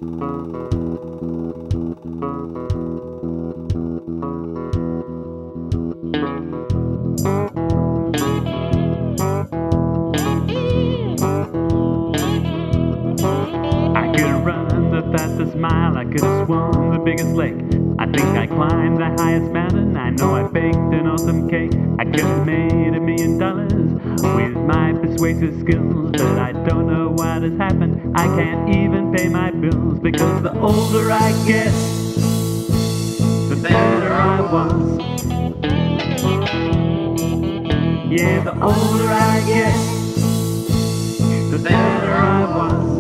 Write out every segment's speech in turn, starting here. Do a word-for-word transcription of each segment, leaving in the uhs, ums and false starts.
Fastest mile, I could have swum the biggest lake. I think I climbed the highest mountain. I know I baked an awesome cake. I could have made a million dollars with my persuasive skills, but I don't know what has happened. I can't even pay my bills, because the older I get, the better I was. Yeah, the older I get, the better I was.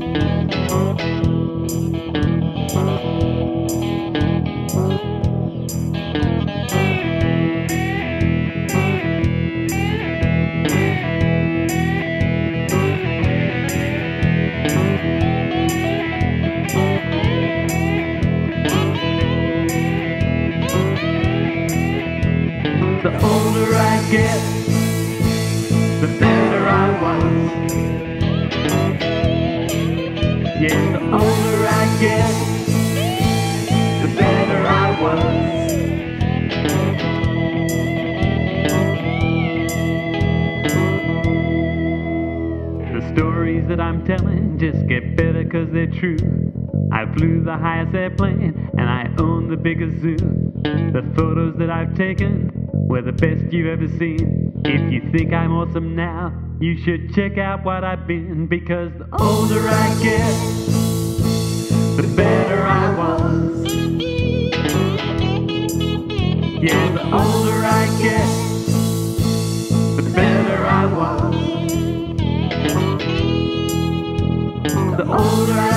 The older I get, the better I was. Yeah, the older I get, the better I was. The stories that I'm telling just get better 'cause they're true. I flew the highest airplane and I own the biggest zoo. The photos that I've taken were the best you've ever seen. If you think I'm awesome now, you should check out what I've been, because the older I get, the better I was. Yeah, the older I get, the better I was. The older I